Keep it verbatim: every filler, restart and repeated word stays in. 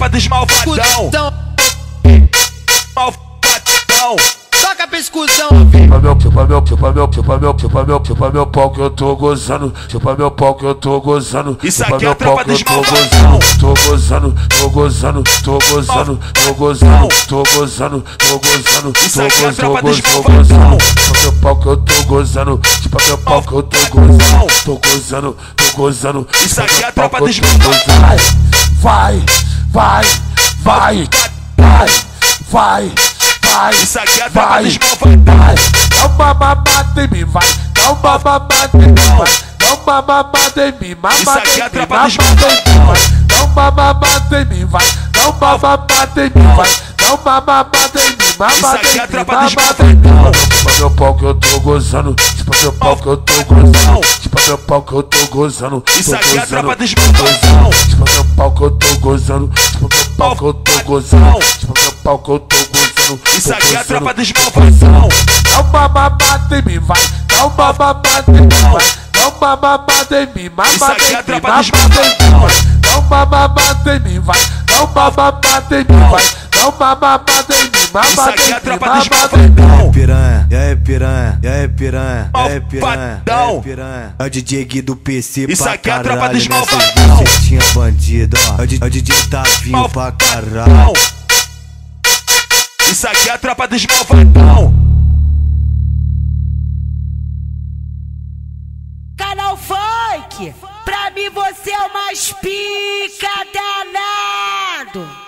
tropa dos malvadão. Malvadão. Toca pra escusão. Chupa meu, chupa meu, chupa meu, chupa meu, chupa meu, chupa meu pau que eu tô gozando. Chupa meu pau que eu tô gozando. Isso chupa aqui é meu a tropa pau que eu dos tô malvadão. gozando. Tô gozando, tô gozando, tô gozando, tô gozando, tô gozando, tô gozando, Isso tô aqui é a tropa dos gozando, tô malvadão. gozando. Chupa meu pau que eu tô gozando. Chupa meu pau que eu tô gozando. Tô gozando, tô gozando. Isso chupa aqui é meu a pau tropa que eu dos tô malvadão. gozando. Vai, vai, vai, vai, vai, vai. Isso aqui é a tropa Vai, dos malvadão. vai, dá uma mamada em mim, vai, dá uma mamada em mim, vai, dá uma mamada em mim, Isso mamada aqui é em a mim, tropa mamada dos em mim, vai, dá uma mamada em mim, vai, dá uma mamada em mim, vai, dá uma mamada em mim, mamada aqui em é a mim, tropa dos mamada em mim, malvadão. chupa meu pau que eu tô gozando, chupa meu pau que eu tô gozando, chupa meu pau que eu tô gozando, Isso aqui é a tropa dos malvadão. malvadão. Chupa meu pau que eu tô gozando, chupa meu pau que eu tô gozando, chupa meu pau que eu tô gozando. Isso aqui é a tropa dos malvadão. malvadão. Dá uma mamada em mim, vai, dá uma mamada em mim, vai, dá uma mamada em mim, Isso mamada aqui em é a mim, tropa dos mamada em mim, malvadão. vai, dá uma mamada em mim, vai, dá uma mamada em mim, vai, dá uma mamada em mim, Isso mamada aqui é em a mim, tropa dos mamada em mim. malvadão. Piranha, e aí piranha, e aí piranha, e aí piranha, e Malvadão. aí piranha. É o D J Gui do P C Isso pra aqui é a caralho, tropa dos nessas malvadão. bucetinha bandida, ó. É o D- é o D J Tavinho pra caralho. Malvadão. Isso aqui é a tropa dos malvadão. Canal Funk, pra mim você é o mais pica danado.